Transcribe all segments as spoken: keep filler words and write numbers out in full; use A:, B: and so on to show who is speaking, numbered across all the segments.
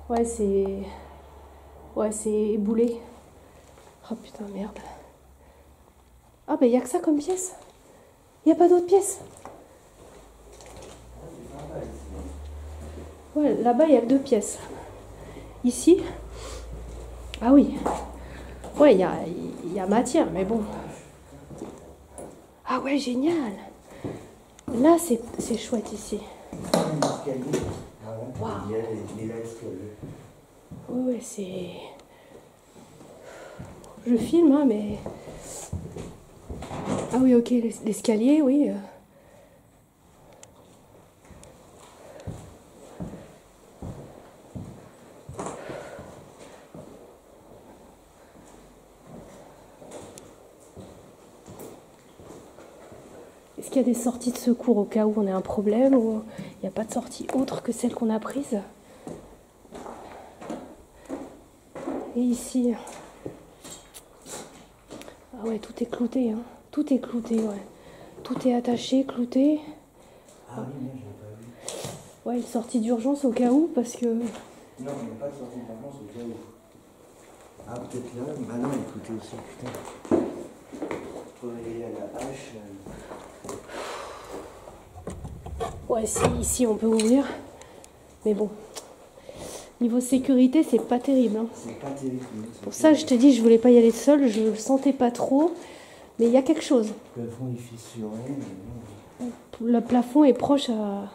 A: Ouais, c'est... Ouais, c'est éboulé. Oh putain, merde. Ah, bah, il n'y a que ça comme pièce. Il n'y a pas d'autres pièces. Ouais, là-bas, il n'y a que deux pièces. Ici. Ah oui. Ouais, il y a, y a matière, mais bon. Ah ouais, génial. Là, c'est c'est chouette ici. Waouh. Ouais, ouais, c'est... Je filme, hein, mais... Ah oui, ok, l'escalier, oui. Est-ce qu'il y a des sorties de secours au cas où on a un problème ou il n'y a pas de sortie autre que celle qu'on a prise? Et ici... Ah ouais, tout est clouté, hein. Tout est clouté, ouais. Tout est attaché, clouté.
B: Ah oui, non, je l'ai pas vu.
A: Ouais, une sortie d'urgence au cas où, parce que...
B: Non, il n'y a pas de sortie d'urgence au cas où. Ah, peut-être là. Bah non, il est clouté aussi, putain. Faut aller à la hache.
A: Ouais, si, ici on peut ouvrir. Mais bon, niveau sécurité, c'est pas terrible. Hein.
B: C'est pas terrible.
A: Pour ça, je t'ai dit, je voulais pas y aller seule, je le sentais pas trop. Mais il y a quelque chose.
B: Le plafond est fissuré, mais non.
A: Le plafond est proche à...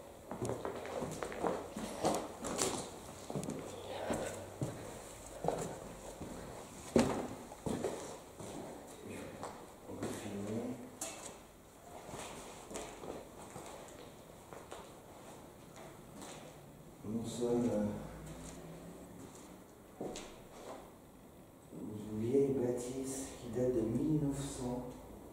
B: Nous sommes euh, dans une vieille bâtisse qui date de mille neuf cents.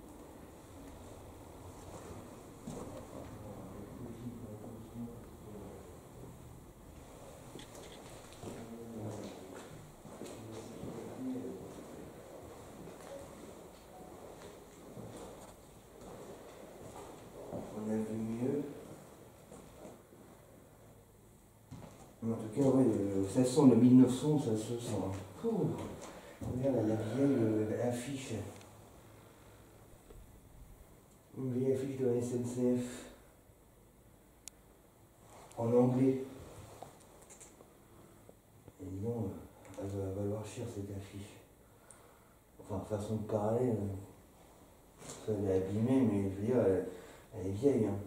B: On a vu mieux. En tout cas, ouais, euh, ça sent le mille neuf cents, ça se sent. Ouh. Regarde la vieille euh, affiche. Une vieille affiche de la S N C F. En anglais. Et disons, elle va valoir cher cette affiche. Enfin, façon de parler, euh, ça elle est abîmée, mais je veux dire, elle, elle est vieille. Hein.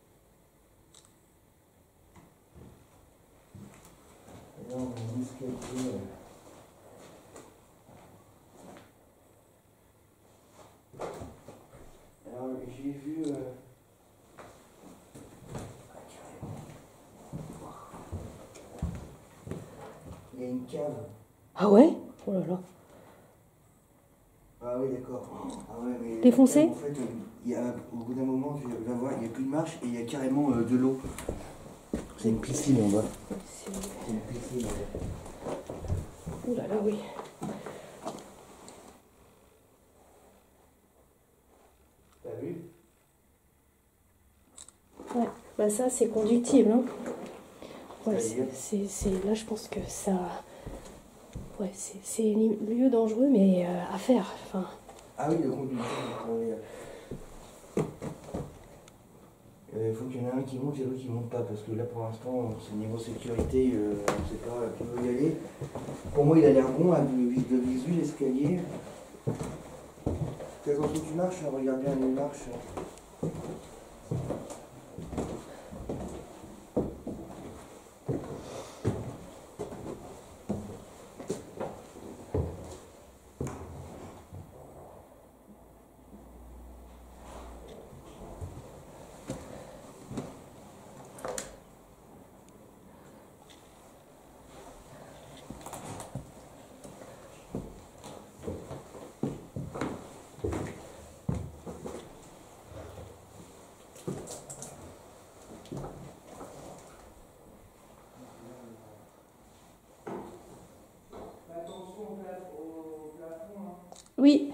B: Et là, on a un escalier. Euh, Alors, j'ai vu. Euh... Il y a une cave.
A: Ah ouais? Oh là là.
B: Ah oui, d'accord. Ah ouais, mais
A: Défoncé?
B: En fait, il y a, au bout d'un moment, tu vas voir, il n'y a plus de marche et il y a carrément euh, de l'eau. C'est une piscine en bas.
A: C'est
B: une piscine en bas.
A: Ouh là là, oui.
B: T'as vu?
A: Ouais, bah ça c'est conductible. Hein. Ouais,
B: C'est-à-dire
A: c'est, c'est, là je pense que ça... Ouais, c'est, c'est un lieu dangereux, mais euh, à faire. Enfin...
B: Ah oui, le conducteur. Il faut qu'il y en ait un qui monte et l'autre qui monte pas, parce que là pour l'instant, c'est niveau sécurité, euh, on ne sait pas qui veut y aller. Pour moi, il a l'air bon, hein, de, de visu, l'escalier. Quand tu marches, regarde bien les marches.
A: Oui.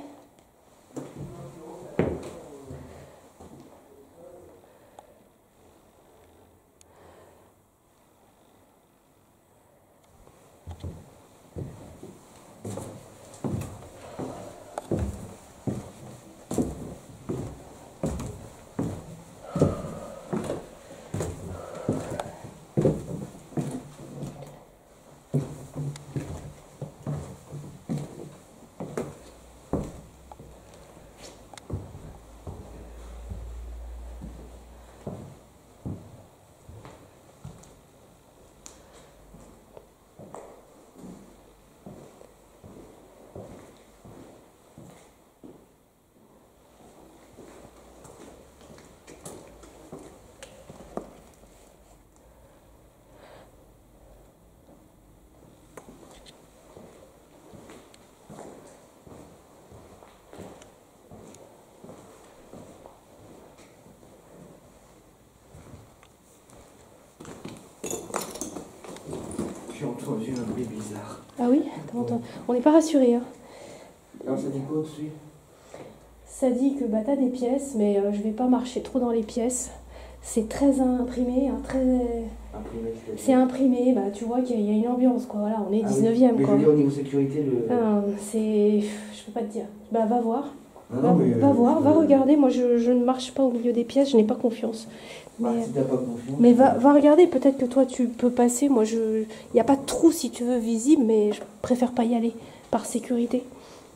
B: entendu un bruit bizarre.
A: Ah oui? T'as entendu? On n'est pas rassurés. Hein.
B: Alors ça dit quoi dessus?
A: Ça dit que bah, t'as des pièces, mais euh, je vais pas marcher trop dans les pièces. C'est très imprimé, hein, très...
B: Imprimé,
A: c'est imprimé, bah, tu vois qu'il y a une ambiance, quoi. Voilà, on est
B: ah
A: dix-neuvième,
B: oui. Mais
A: quoi.
B: je veux dire, au niveau sécurité, le...
A: Ah, c'est... Je peux pas te dire. Bah, va voir.
B: Ah
A: Va,
B: non, mais,
A: va
B: euh,
A: voir,
B: je...
A: va regarder. Moi, je, je ne marche pas au milieu des pièces, je n'ai pas confiance.
B: Bah,
A: Mais,
B: si t'as pas confiance...
A: mais va, va regarder, peut-être que toi, tu peux passer. Moi, je... il n'y a pas de trou, si tu veux, visible, mais je préfère pas y aller, par sécurité.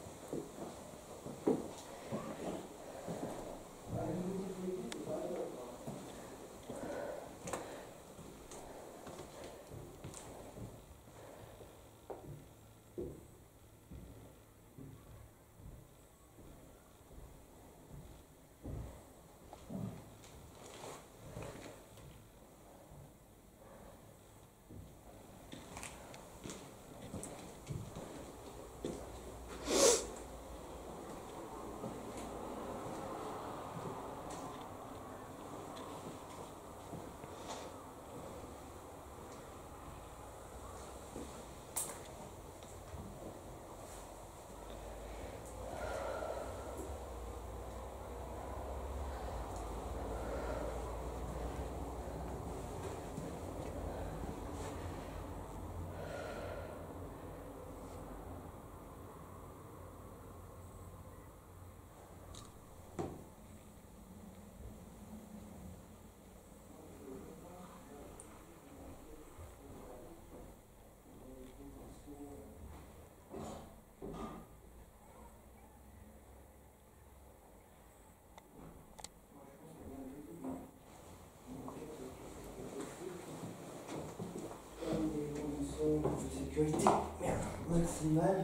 B: Sécurité, merde, maximale.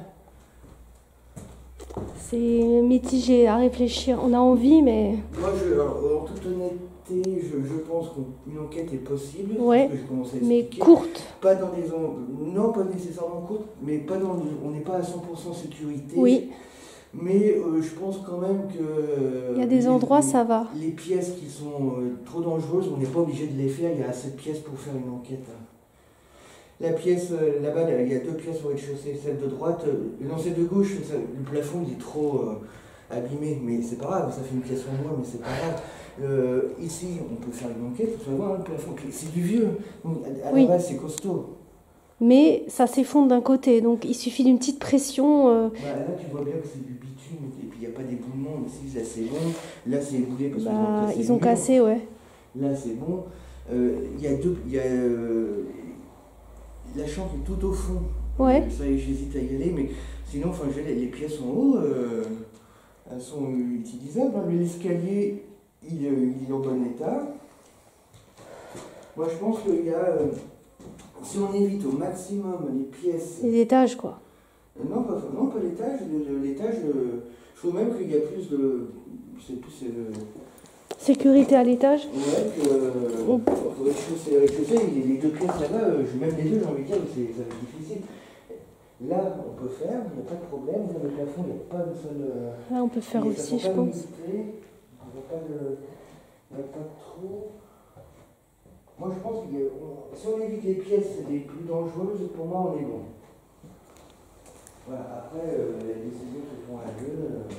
A: C'est mitigé à réfléchir. On a envie, mais...
B: Moi, je, alors, en toute honnêteté, je, je pense qu'une enquête est possible.
A: Ouais,
B: que je commence à
A: mais
B: expliquer.
A: courte.
B: Pas dans des... En... Non, pas nécessairement courte, mais pas dans... On n'est pas à cent pour cent sécurité.
A: Oui.
B: Mais euh, je pense quand même que... Euh,
A: il y a des
B: les,
A: endroits,
B: les,
A: ça va.
B: Les pièces qui sont euh, trop dangereuses, on n'est pas obligé de les faire. Il y a assez de pièces pour faire une enquête. La pièce, euh, là-bas, il y a deux pièces au rez-de-chaussée. Celle de droite, euh, non, celle de gauche, ça, le plafond, il est trop euh, abîmé. Mais c'est pas grave, ça fait une pièce en moins, mais c'est pas grave. Euh, ici, on peut faire une enquête, tu vas voir, hein, le plafond, c'est du vieux. Donc, à, à
A: Oui.
B: la base, c'est costaud.
A: Mais ça s'effondre d'un côté, donc il suffit d'une petite pression. Euh...
B: Bah, là, tu vois bien que c'est du bitume, et puis il n'y a pas d'éboulement. Ici, là, c'est bon. Là, c'est éboulé parce
A: bah,
B: qu'ils ont cassé.
A: Ils ont cassé, ouais.
B: Là, c'est bon. Euh, Il y a deux. Y a, euh, la chambre est tout au fond.
A: Ouais.
B: Euh, ça, j'hésite à y aller, mais sinon, enfin, les, les pièces en haut, euh, elles sont utilisables. Hein. L'escalier, il, il est en bon état. Moi, je pense qu'il y a. Euh, si on évite au maximum les pièces.
A: Les étages, quoi.
B: Euh, non, pas, non, pas l'étage. L'étage, euh, je trouve même qu'il y a plus de. C'est plus. Euh,
A: Sécurité à l'étage.
B: Ouais, que. Euh,
A: On...
B: rez-de-chaussée, rez-de-chaussée, les deux pièces là-bas, euh, même les deux, j'ai envie de dire, c'est, ça va être difficile. Là, on peut faire, il n'y a pas de problème. Dans le plafond, il n'y a pas de seul. Euh,
A: Là, on peut faire aussi, je pense.
B: Il n'y a pas de. Il n'y a pas de trou. Moi, je pense que si on évite les pièces les plus dangereuses, pour moi, on est bon. Voilà, après, euh, les décisions se font à deux. Euh...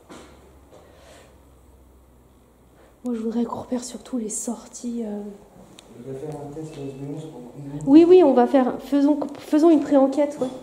A: Moi, je voudrais qu'on repère surtout les sorties. Euh...
B: Je vais faire un test S B onze pour...
A: Oui, oui, on va faire. Faisons, faisons une pré-enquête, ouais.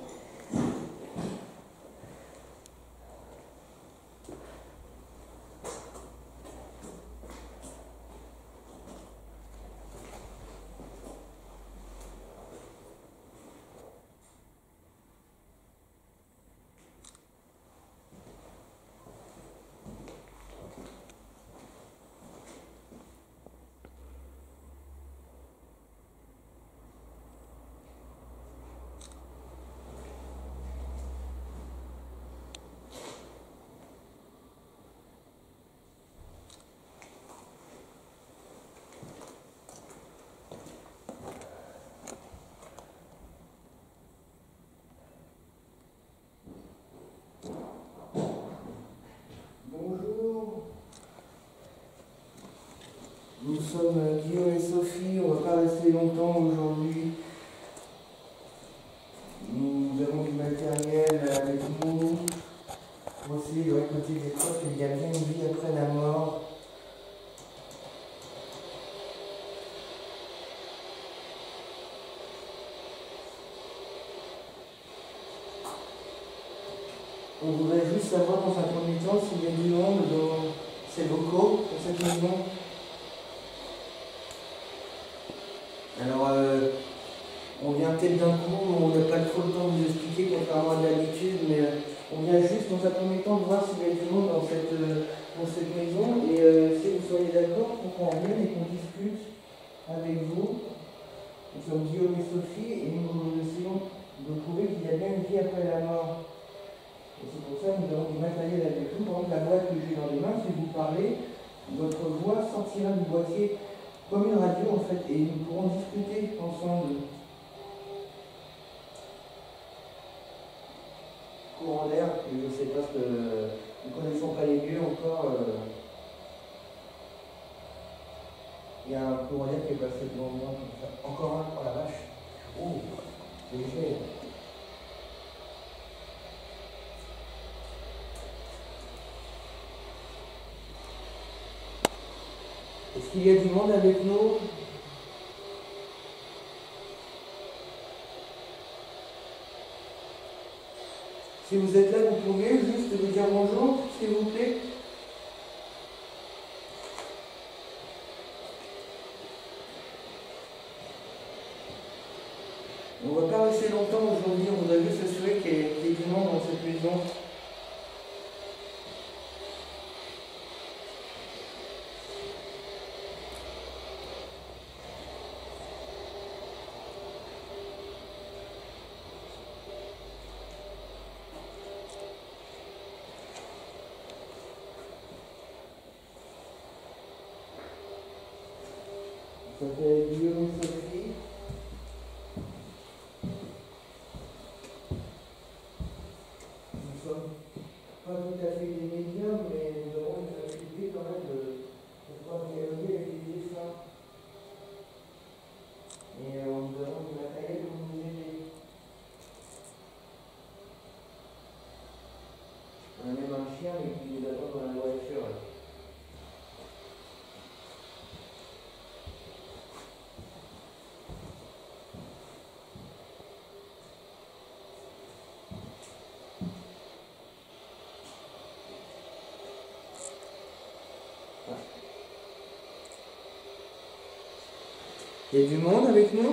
B: Nous sommes Guillaume et Sophie, on ne va pas rester longtemps aujourd'hui. matériel avec nous. Aussi, de l'autre côté des profs, il y a bien une vie après la mort. On voudrait juste savoir dans un premier temps s'il y a du monde dans ces locaux, dans cette maison. Alors, euh, on vient peut-être d'un coup, on n'a pas trop le temps de vous expliquer, contrairement à d'habitude, mais euh, on vient juste dans un premier temps de voir s'il y a du monde dans cette, euh, dans cette maison. Et euh, si vous soyez d'accord pour qu'on vienne et qu'on discute avec vous. Nous sommes Guillaume et Sophie et nous essayons de prouver qu'il y a bien une vie après la mort. Et c'est pour ça que nous avons du matériel avec nous. Par exemple, la boîte que j'ai dans les mains, si vous parlez, votre voix sortira du boîtier comme une radio en fait, et nous pourrons discuter ensemble. Courant d'air, je ne sais pas ce que. Nous ne connaissons pas les lieux encore. Euh, Il y a un courant d'air qui est passé devant moi comme ça. Encore un, oh la vache. Oh, c'est léger. Est-ce qu'il y a du monde avec nous? Si vous êtes là, vous pouvez juste vous dire bonjour, s'il vous plaît. On ne va pas rester longtemps aujourd'hui, on voudrait juste s'assurer qu'il y ait qu'il y ait du monde dans cette maison. Ça fait Guillaume et Sophie. Nous sommes pas tout à fait des médiums, mais nous avons une facilité quand même de, de pouvoir dialoguer avec les dessins. Et euh, nous avons du matériel pour nous aider. On a même un chien mais qui nous attend dans la voiture. Il y a du monde avec nous?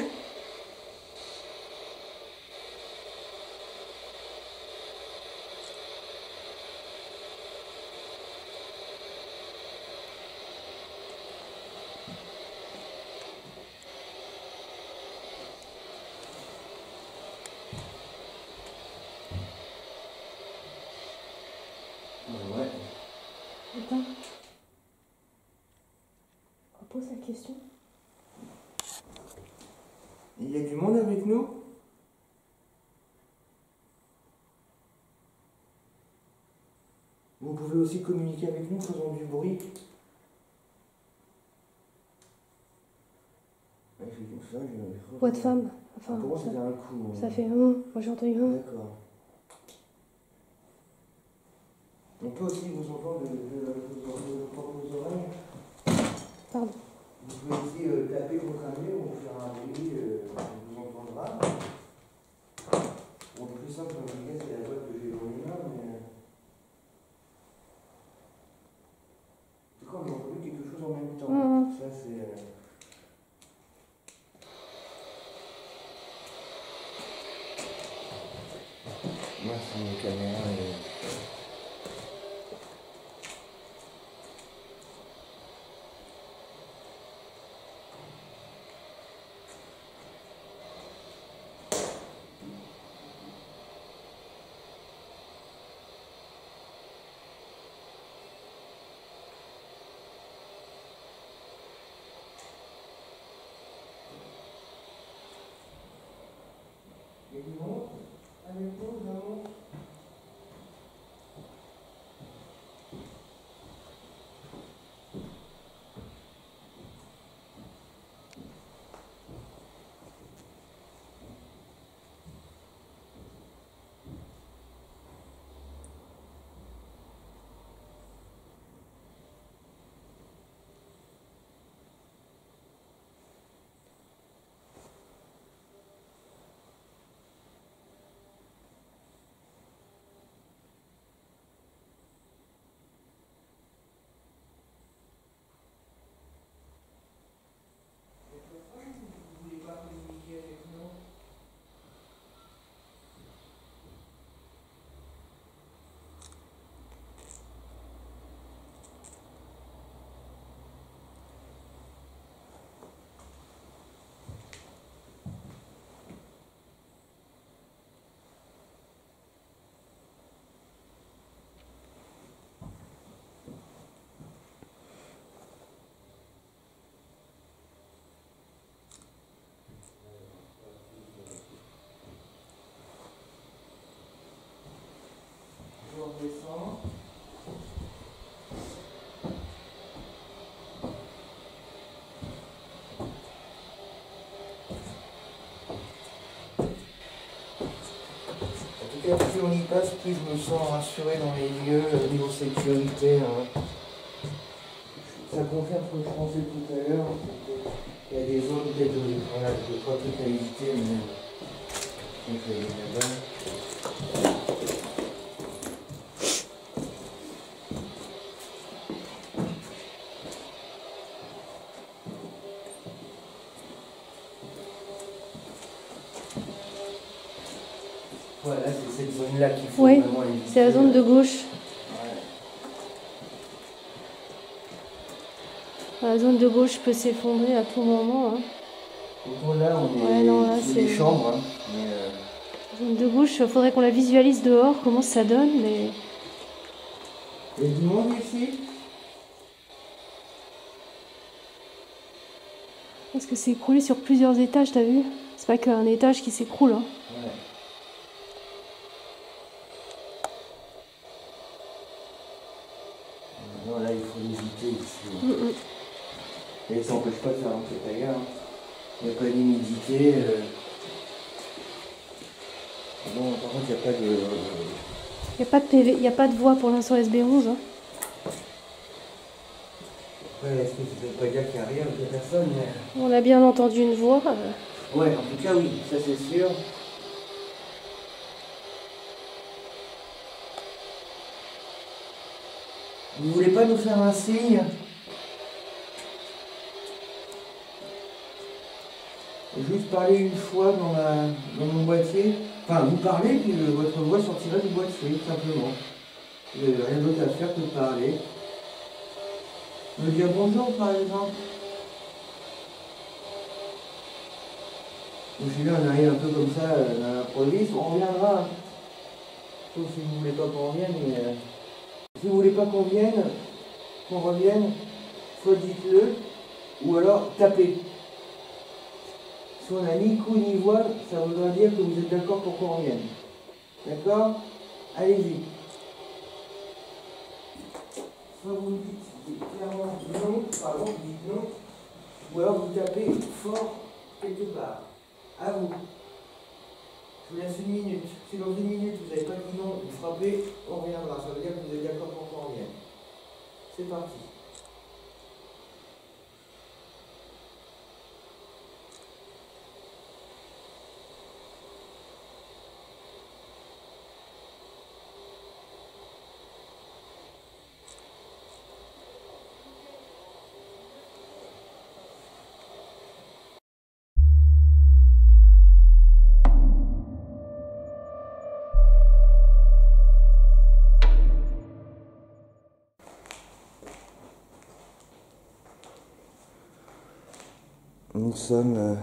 B: Ouais.
A: Attends. Repose la question.
B: Il y a du monde avec nous? Vous pouvez aussi communiquer avec nous, faisons du bruit. Ouais, ça, je...
A: Voix de femme. Enfin,
B: pour moi,
A: ça,
B: c'était un coup.
A: ça fait hum. Moi j'ai entendu hum.
B: D'accord. On peut aussi vous entendre de, de, de, de, vos oreilles.
A: Pardon.
B: Vous pouvez aussi euh, taper contre un mur ou faire un bruit, euh, on vous entendra. Bon, le plus simple, en tout cas, c'est la boîte que j'ai dans les mains, mais. En tout cas, on a entendu quelque chose en même temps.
A: Mmh.
B: Ça, c'est. Euh... Moi, c'est une caméra. Et... Il y a du monde avec nous, vraiment. cas, plus on y passe, plus je me sens rassuré dans les lieux, au niveau sécurité. Hein. Ça confirme ce que je pensais tout à l'heure. Il y a des zones peut-être de, voilà, de trois trucs à éviter, mais donc il y a là-bas. Voilà, c'est cette zone-là qu'il faut
A: oui,
B: vraiment éviter.
A: C'est la zone de gauche. Ouais. La zone de gauche peut s'effondrer à tout moment. Hein.
B: Donc là, on est
A: ouais, non, là,
B: c'est des chambres. Hein, mais euh...
A: La zone de gauche, il faudrait qu'on la visualise dehors, comment ça donne. Mais...
B: Il y a du monde ici?
A: Parce que c'est écroulé sur plusieurs étages, t'as vu? C'est pas qu'un étage qui s'écroule. Hein.
B: Ouais. Non, là, il faut l'éviter ici. Mm -mm. Et ça n'empêche pas de faire l'enquête ailleurs. Hein. Il n'y a pas d'humidité. Euh... Bon, par contre, il n'y a pas de...
A: Il n'y a pas de P V, il n'y a pas de voix pour l'instant S B onze. Hein.
B: Après, est-ce que ça ne veut pas dire qu'il n'y a rien, qu'il n'y a personne mais...
A: On a bien entendu une voix. Euh...
B: Ouais, en tout cas, oui, ça c'est sûr. Vous voulez pas nous faire un signe? Juste parler une fois dans, la, dans mon boîtier. Enfin, vous parlez, puis euh, votre voix sortira du boîtier, tout simplement. Vous n'avez rien d'autre à faire que de parler. Me dire bonjour, par exemple. Donc, je là, on arrive un peu comme ça, euh, dans l'improviste. On reviendra. Sauf si vous ne voulez pas qu'on revienne, mais... Euh, si vous ne voulez pas qu'on vienne, qu'on revienne, soit dites-le, ou alors tapez. Si on n'a ni coup ni voix, ça voudra dire que vous êtes d'accord pour qu'on revienne. D'accord? Allez-y. Soit vous me dites clairement non, pardon, vous dites non, ou alors vous tapez fort quelque part. À vous. Je vous laisse une minute. Si dans une minute vous n'avez pas dit non, vous frappez, on reviendra. Ça veut dire que vous êtes d'accord pour qu'on revienne. C'est parti. Nous sommes euh,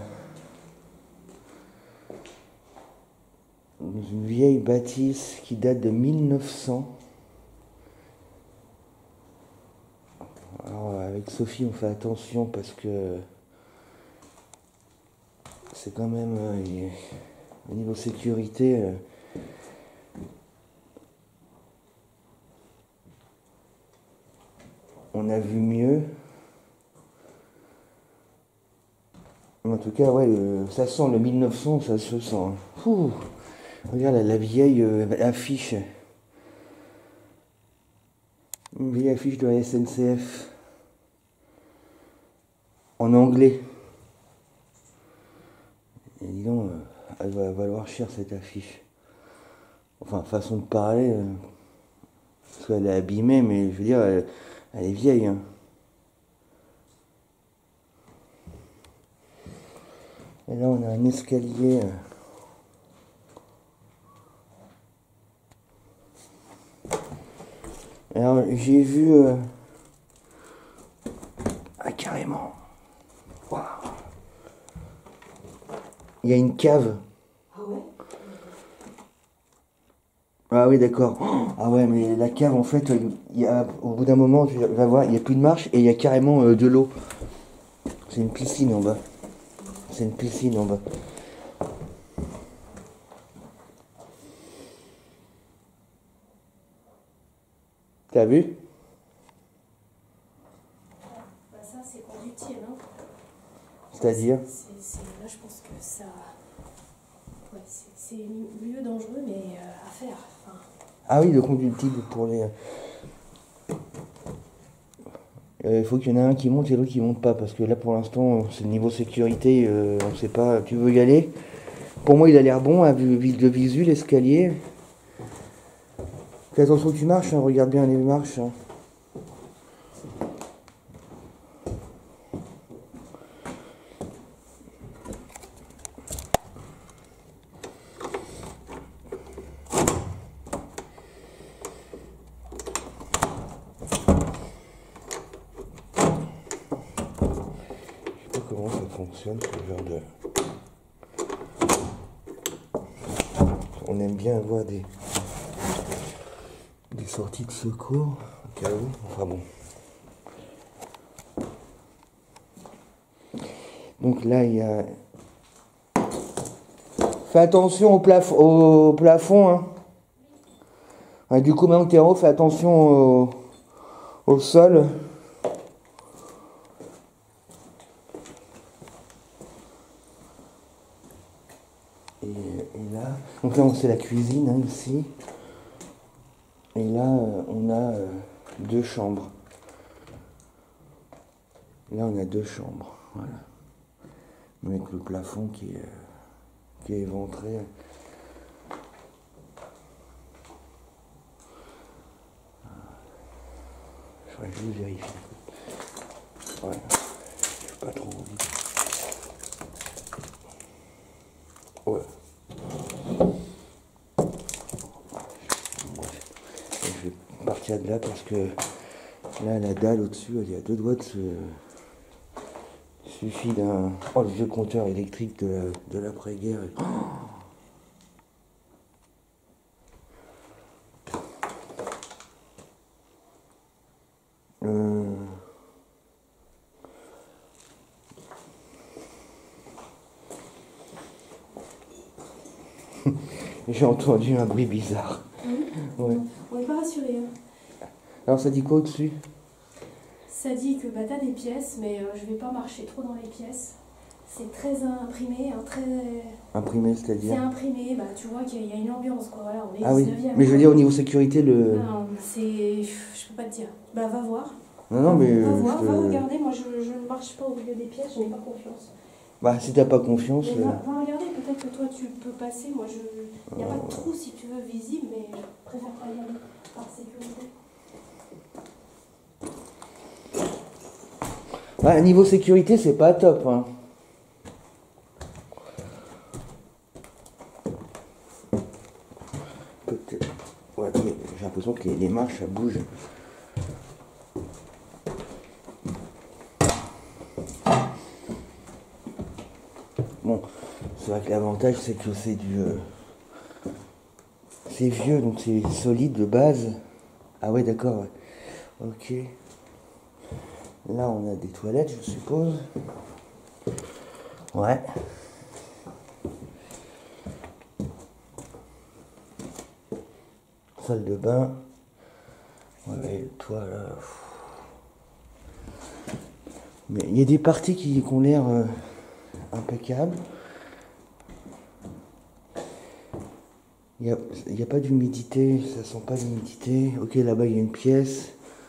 B: dans une vieille bâtisse qui date de mille neuf cents. Alors avec Sophie on fait attention parce que c'est quand même euh, au niveau sécurité euh, on a vu mieux. En tout cas, ouais, euh, ça sent le mille neuf cents, ça se sent. Ouh, regarde la, la vieille euh, affiche. Une vieille affiche de la S N C F. En anglais. Et dis donc, euh, elle va valoir cher cette affiche. Enfin, façon de parler. Euh, parce qu'elle est abîmée, mais je veux dire, elle, elle est vieille. Hein. Et là, on a un escalier. Alors, j'ai vu... Euh... Ah, carrément. Wow. Il y a une cave.
A: Ah ouais?
B: Ah oui, d'accord. Ah ouais, mais la cave, en fait, il y a, au bout d'un moment, tu vas voir, il n'y a plus de marche et il y a carrément euh, de l'eau. C'est une piscine en bas. C'est une piscine en bas. T'as vu?
A: Bah ça c'est conductible, hein.
B: C'est-à-dire?
A: Là je pense que ça... Ouais, c'est milieu dangereux mais euh, à faire.
B: Ah oui, le combustible pour les... Il euh, faut qu'il y en ait un qui monte et l'autre qui monte pas, parce que là pour l'instant c'est le niveau sécurité, euh, on sait pas, tu veux y aller? Pour moi il a l'air bon, hein, vu le visu, l'escalier. Fais attention que tu marches, hein, regarde bien les marches. Hein. Comment ça fonctionne ce genre de... On aime bien avoir des des sorties de secours au cas où, enfin bon. Donc là il y a... Fais attention au, plaf... au plafond hein. Ouais, du coup maintenant que t'es en haut, fais attention au, au sol. Et, et là, donc là c'est la cuisine hein, ici. Et là euh, on a euh, deux chambres. Là on a deux chambres, voilà. Avec le plafond qui est, euh, qui est éventré. Je voudrais juste vérifier. Ouais, je suis pas trop vite. Ouais. Je vais partir de là parce que là la dalle au-dessus elle est à deux doigts de se... Il suffit d'un... Oh le vieux compteur électrique de, la... de l'après-guerre. Oh euh... J'ai entendu un bruit bizarre.
A: Oui.
B: Ouais.
A: On n'est pas rassurés. Hein.
B: Alors ça dit quoi au-dessus?
A: Ça dit que bah, tu as des pièces, mais euh, je vais pas marcher trop dans les pièces. C'est très imprimé, hein, très...
B: Imprimé, c'est-à-dire?
A: C'est imprimé, bah, tu vois qu'il y a une ambiance, quoi. Voilà, on est
B: ah oui,
A: dix-neuvième,
B: mais je veux dire au niveau sécurité, le...
A: Non, c'est... Je peux pas te dire. Bah va voir.
B: Non, non, mais...
A: Va
B: euh,
A: voir,
B: je
A: va
B: te...
A: regarder, moi je, je ne marche pas au milieu des pièces, je n'ai pas confiance.
B: Bah si t'as pas confiance...
A: Mais
B: euh...
A: va, va regarder, peut-être que toi tu peux passer, moi je... Il n'y a pas de trou si tu veux visible, mais je préfère pas y aller par sécurité.
B: Bah, niveau sécurité, c'est pas top, hein. Peut-être... Ouais, mais j'ai l'impression que les, les marches, ça bouge. Bon, c'est vrai que l'avantage, c'est que c'est du... Euh... C'est vieux, donc c'est solide de base. Ah ouais, d'accord, ouais. Ok. Là, on a des toilettes, je suppose. Ouais. Salle de bain. Ouais, le toit, là. Mais il y a des parties qui, qui ont l'air euh, impeccables. Il n'y a, y a pas d'humidité, ça sent pas l'humidité. Ok, là-bas, il y a une pièce.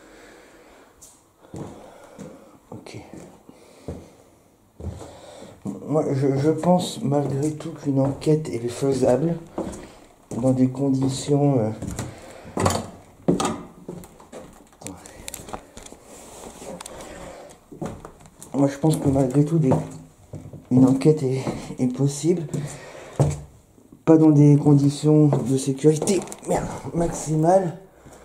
B: Ok. Moi, je, je pense malgré tout qu'une enquête est faisable dans des conditions... Euh... Moi, je pense que malgré tout, des... une enquête est, est possible. Pas dans des conditions de sécurité merde, maximales.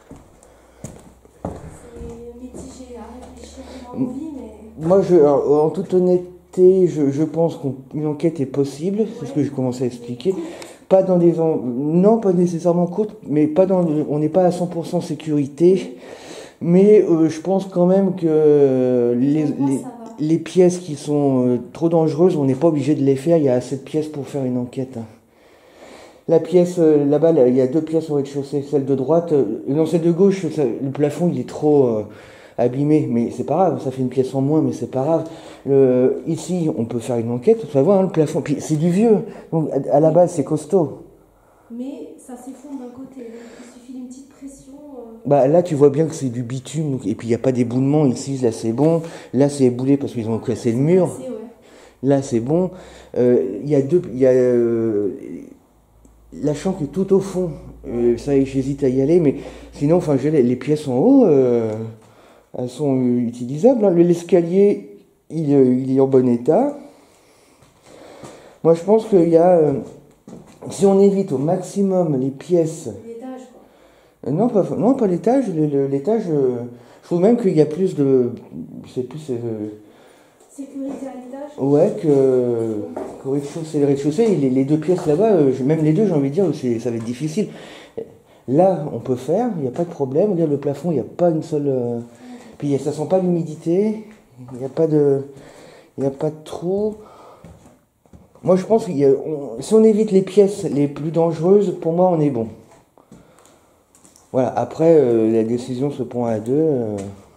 A: C'est mitigé à réfléchir devant mon lit, mais...
B: Moi, je, alors, en toute honnêteté, je, je pense qu'une enquête est possible, c'est ce que j'ai commencé à expliquer. Pas dans des... En... Non, pas nécessairement courte, mais pas dans... On n'est pas à cent pour cent sécurité. Mais euh, je pense quand même que les, les, les pièces qui sont euh, trop dangereuses, on n'est pas obligé de les faire. Il y a assez de pièces pour faire une enquête. Hein. La pièce, euh, là-bas, là, il y a deux pièces au rez-de-chaussée. Celle de droite, euh, non, celle de gauche, ça, le plafond, il est trop euh, abîmé. Mais c'est pas grave, ça fait une pièce en moins, mais c'est pas grave. Le, ici, on peut faire une enquête. Tu vas voir, hein, le plafond. Puis c'est du vieux. Donc, à, à la base, c'est costaud.
A: Mais ça ça s'effondre d'un côté. Donc, il suffit d'une petite pression. Euh...
B: Bah là, tu vois bien que c'est du bitume, donc, et puis il n'y a pas d'éboulement ici, là c'est bon. Là c'est éboulé parce qu'ils ont cassé le mur.
A: Cassé, ouais.
B: Là c'est bon. Il euh, y a deux. Y a, euh, la chambre est tout au fond. Euh, ça, j'hésite à y aller, mais sinon, enfin, les, les pièces en haut, euh, elles sont utilisables. Hein. L'escalier, il, il est en bon état. Moi, je pense qu'il y a. Euh, si on évite au maximum les pièces.
A: L'étage, quoi.
B: Euh, non, pas, non, pas l'étage. Le, le, l'étage, euh, je trouve même qu'il y a plus de. C'est plus. Euh,
A: Sécurité à l'étage.
B: Ouais, que. qu'au rez-de-chaussée. Le rez-de-chaussée, les, les deux pièces là-bas, euh, même les deux, j'ai envie de dire, c'est, ça va être difficile. Là, on peut faire, il n'y a pas de problème. Regarde le plafond, il n'y a pas une seule. Euh... Puis ça sent pas l'humidité. Il n'y a pas de. Il n'y a pas de trou. Moi, je pense que si on évite les pièces les plus dangereuses, pour moi, on est bon. Voilà. Après, euh, la décision se prend à deux. Euh...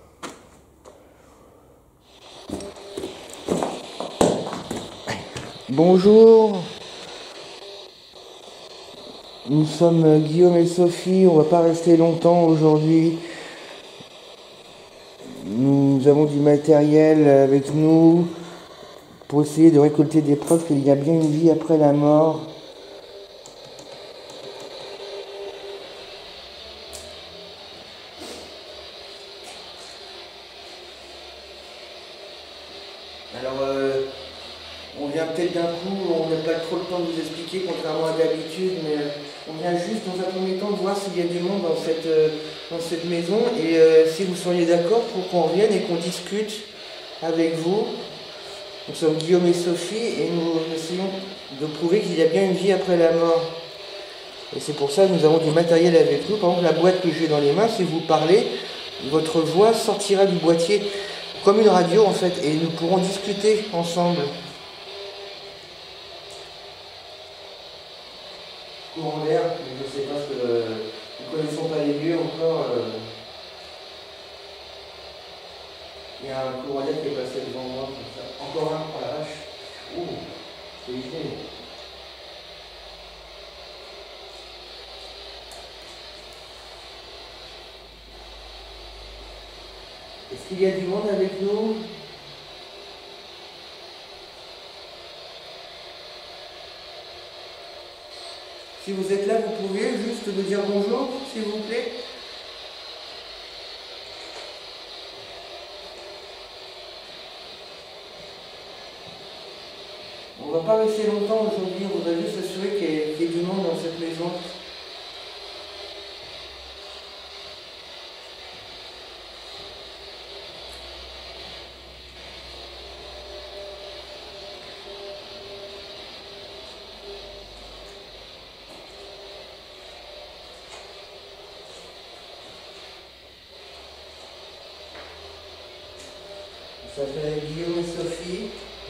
B: Bonjour. Nous sommes Guillaume et Sophie. On va pas rester longtemps aujourd'hui. Nous avons du matériel avec nous pour essayer de récolter des preuves qu'il y a bien une vie après la mort. Alors, euh, on vient peut-être d'un coup, on n'a pas trop le temps de vous expliquer, contrairement à d'habitude, mais on vient juste dans un premier temps voir s'il y a du monde dans cette, euh, dans cette maison et euh, si vous seriez d'accord pour qu'on revienne et qu'on discute avec vous. Nous sommes Guillaume et Sophie et nous essayons de prouver qu'il y a bien une vie après la mort. Et c'est pour ça que nous avons du matériel avec nous. Par exemple, la boîte que j'ai dans les mains, si vous parlez, votre voix sortira du boîtier comme une radio en fait, et nous pourrons discuter ensemble. Courant d'air, je ne sais pas ce que... Euh, nous ne connaissons pas les lieux encore. Euh, il y a un courant d'air qui est passé devant moi, comme ça. Encore un, pour la vache. Ouh, c'est idée. Est-ce qu'il y a du monde avec nous? Si vous êtes là, vous pouvez juste nous dire bonjour, s'il vous plaît. On ne va pas rester longtemps aujourd'hui, on voudrait juste s'assurer qu'il y, ait, qu'il y ait du monde dans cette maison. Ça s'appelle Guillaume et Sophie.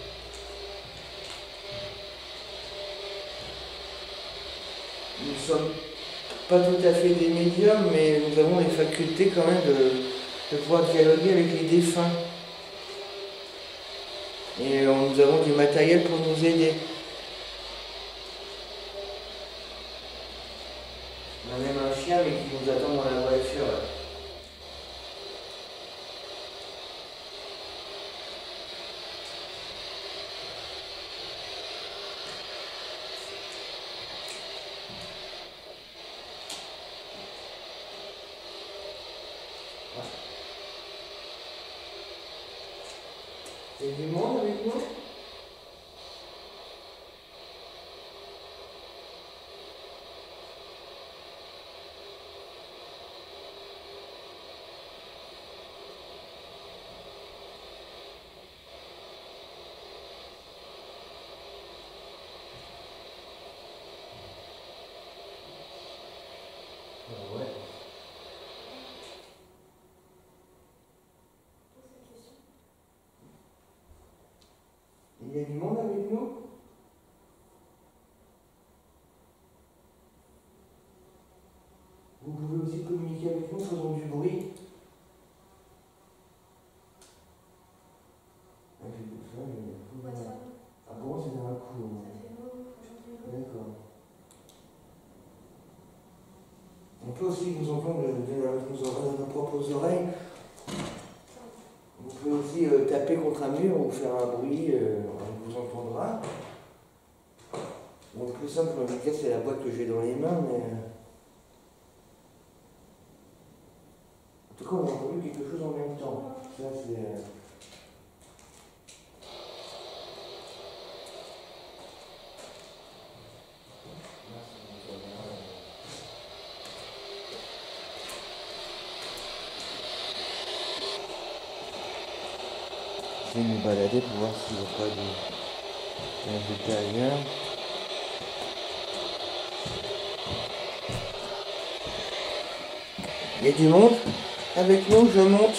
B: Nous ne sommes pas tout à fait des médiums, mais nous avons les facultés quand même de, de pouvoir dialoguer avec les défunts. Et nous avons du matériel pour nous aider. On a même un chien mais qui nous attend dans la voiture. Il y a du monde avec nous? Ah ouais. Il y a du monde avec nous? Vous pouvez aussi communiquer avec nous, faisons du bruit. Ah, j'ai tout ça, mais... Ah bon, c'est dans un coup. D'accord. On peut aussi nous entendre de, de, de, de nos propres oreilles. On peut aussi euh, taper contre un mur ou faire un bruit, euh, on vous entendra. Bon, le plus simple, en tout cas, c'est la boîte que j'ai dans les mains, mais... En tout cas, on a entendu quelque chose en même temps. Ça, c'est... Euh... Je vais me balader pour voir s'il n'y a pas de... de ailleurs. Il y a du monde avec nous, je monte.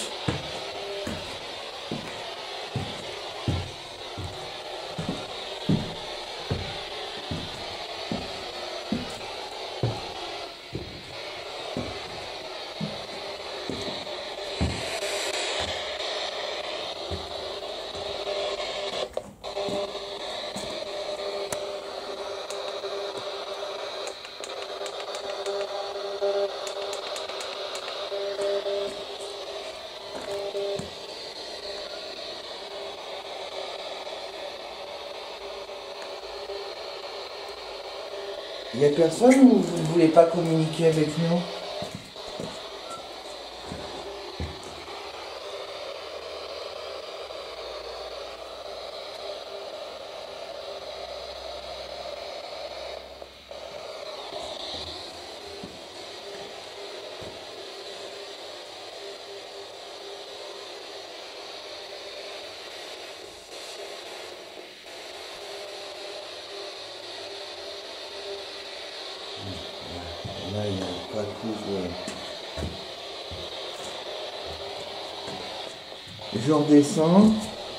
B: Il n'y a personne ou vous ne voulez pas communiquer avec nous? Là, il n'y a pas de couvre. Je redescends.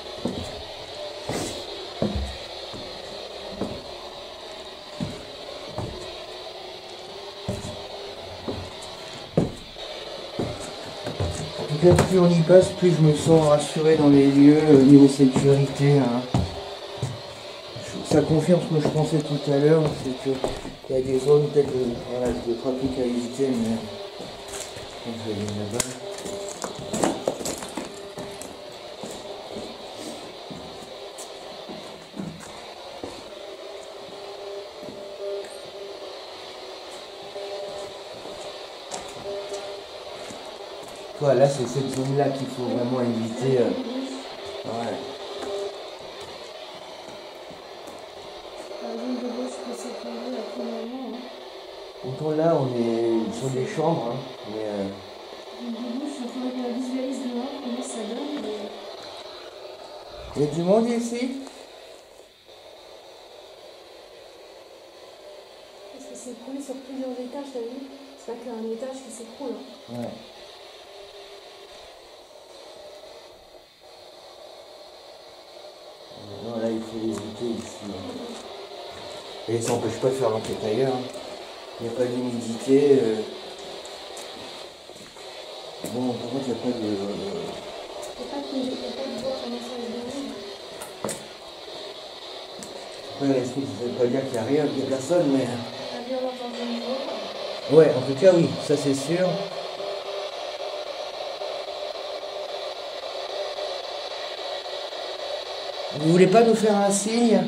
B: En tout cas, plus on y passe, plus je me sens rassuré dans les lieux au niveau sécurité. Hein. Ça confirme ce que je pensais tout à l'heure, c'est qu'il y a des zones peut-être de, voilà, de trafic à éviter, mais je vais aller là-bas. Voilà, c'est cette zone-là qu'il faut vraiment éviter. Euh, ouais. Autant là, on est sur des chambres, hein, mais... Euh... Il y a du monde ici?
A: Parce que c'est écroulé sur plusieurs étages, t'as vu? C'est pas qu'un étage qui s'écroule.
B: Ouais. Non, là, il faut éviter ici. Et ça n'empêche pas de faire l'enquête ailleurs. Il n'y a pas d'humidité. Euh... Bon, par contre, il n'y a pas de...
A: Il n'y a pas de bois comment ça se
B: Ouais, est-ce que ça ne veut pas dire qu'il n'y a rien, qu'il n'y a personne, mais... Ouais, en tout cas, oui, ça c'est sûr. Vous voulez pas nous faire un signe?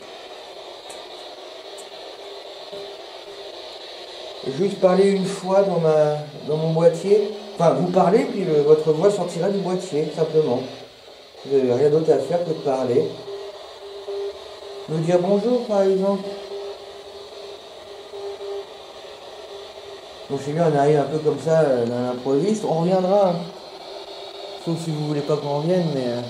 B: Juste parler une fois dans, ma, dans mon boîtier. Enfin, vous parlez, puis le, votre voix sortira du boîtier, simplement. Vous n'avez rien d'autre à faire que de parler. Nous dire bonjour, par exemple. Donc, je sais bien, on arrive un peu comme ça, euh, dans l'improviste. On reviendra. Hein. Sauf si vous voulez pas qu'on revienne, mais... Euh...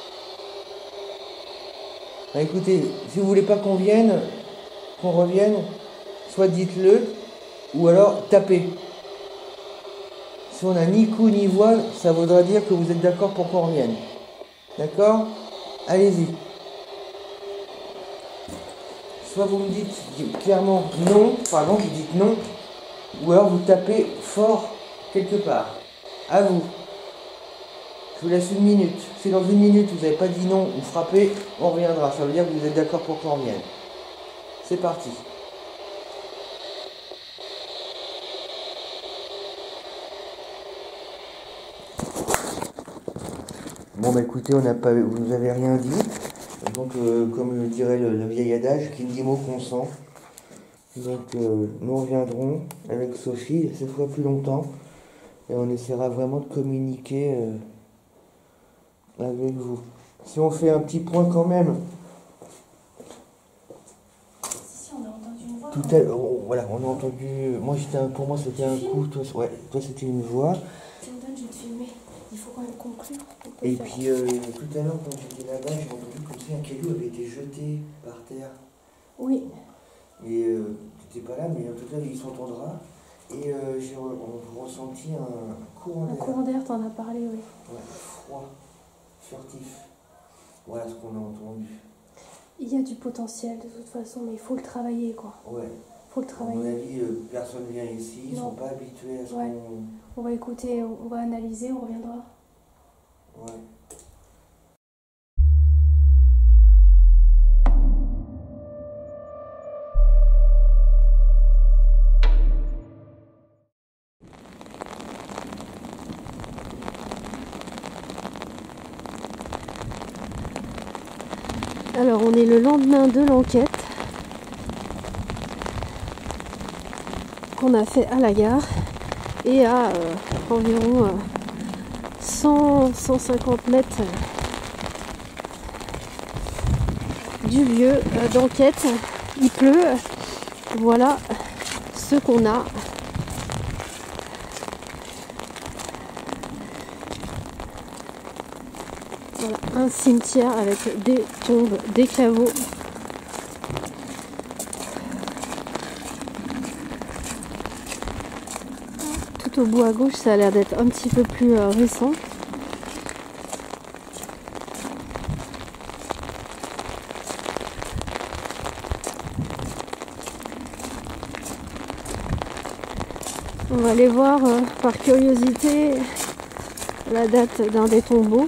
B: Bah, écoutez, si vous voulez pas qu'on vienne, qu'on revienne, soit dites-le, ou alors tapez. Si on n'a ni coup ni voix, ça voudra dire que vous êtes d'accord pour qu'on revienne. D'accord? Allez-y. Soit vous me dites clairement non, pardon, vous dites non, ou alors vous tapez fort quelque part. À vous. Je vous laisse une minute. Si dans une minute vous n'avez pas dit non ou frappé, on reviendra. Ça veut dire que vous êtes d'accord pour qu'on revienne. C'est parti. Bon bah écoutez, on n'a pas, vous nous avez rien dit. Donc euh, comme dirait le, le vieil adage, qui ne dit mot consent. Donc euh, nous reviendrons avec Sophie, cette fois plus longtemps. Et on essaiera vraiment de communiquer euh, avec vous. Si on fait un petit point quand même.
A: Si, si, on a entendu une voix.
B: Tout à l'heure, oh, voilà, on a entendu. Moi, j'étais un, pour moi, c'était un coup. Toi, ouais, toi, c'était une voix.
A: Tiens, donne, je vais te filmer. Il faut quand même conclure.
B: Et puis, euh, tout à l'heure, quand j'étais là-bas, j'ai entendu comme si un caillou avait été jeté par terre.
A: Oui.
B: Et euh, tu n'étais pas là, mais en tout cas, il s'entendra. Et euh, j'ai on ressenti un courant d'air.
A: Un courant d'air, t'en as parlé, oui.
B: Ouais, froid, furtif. Voilà ce qu'on a entendu.
A: Il y a du potentiel de toute façon, mais il faut le travailler, quoi.
B: Ouais.
A: Il faut le
B: À
A: travailler.
B: mon avis, euh, personne vient ici, ils ne
A: Non.
B: sont pas habitués à ce
A: Ouais.
B: qu'on...
A: On va écouter, on va analyser, on reviendra.
B: Ouais.
A: Alors, on est le lendemain de l'enquête qu'on a fait à la gare et à euh, environ euh, cent à cent cinquante mètres du lieu euh, d'enquête. Il pleut. Voilà ce qu'on a. Voilà, un cimetière avec des tombes, des caveaux. Tout au bout à gauche, ça a l'air d'être un petit peu plus euh, récent. On va aller voir euh, par curiosité la date d'un des tombeaux.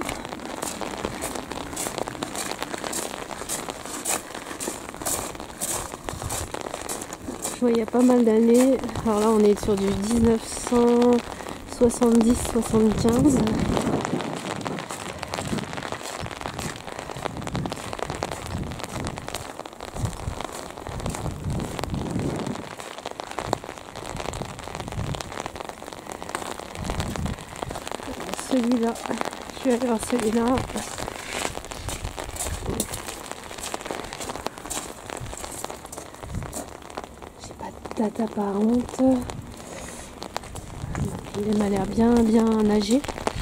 A: Je vois il y a pas mal d'années. Alors là on est sur du dix-neuf cent soixante-dix soixante-quinze. Celui-là, je vais aller voir celui-là. J'ai pas de date apparente. Il m'a l'air bien bien âgé.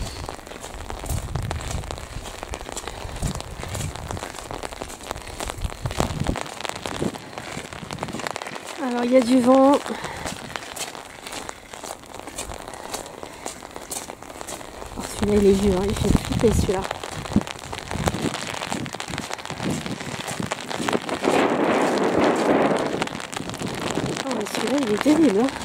A: Alors il y a du vent. Celui-là il est vieux, hein, il fait flipper celui-là. Oh mais celui-là il est terrible. Hein.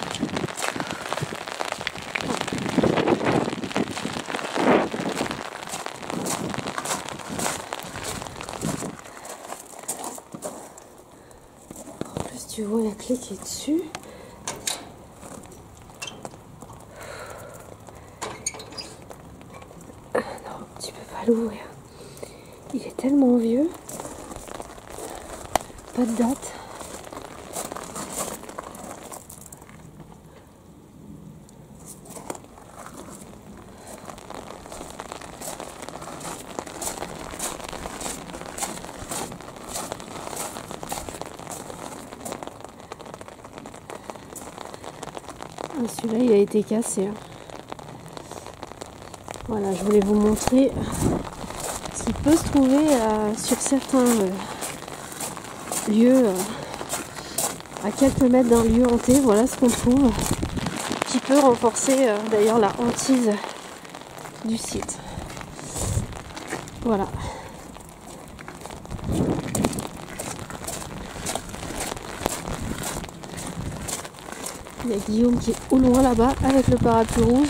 A: En plus tu vois la clé qui est dessus. L'ouvrir. Il est tellement vieux. Pas de date. Ah, celui-là il a été cassé. Hein. Voilà, je voulais vous montrer ce qui peut se trouver euh, sur certains euh, lieux, euh, à quelques mètres d'un lieu hanté. Voilà ce qu'on trouve, qui peut renforcer euh, d'ailleurs la hantise du site. Voilà. Il y a Guillaume qui est au loin là-bas avec le parapluie rouge.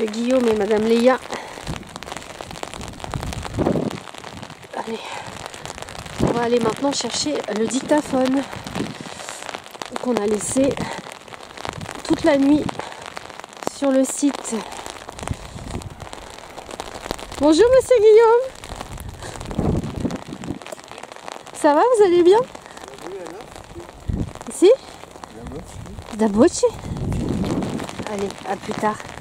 A: Monsieur Guillaume et Madame Léa. Allez, on va aller maintenant chercher le dictaphone qu'on a laissé toute la nuit sur le site. Bonjour Monsieur Guillaume. Ça va, vous allez bien? Ici? Da Boci. Allez, à plus tard.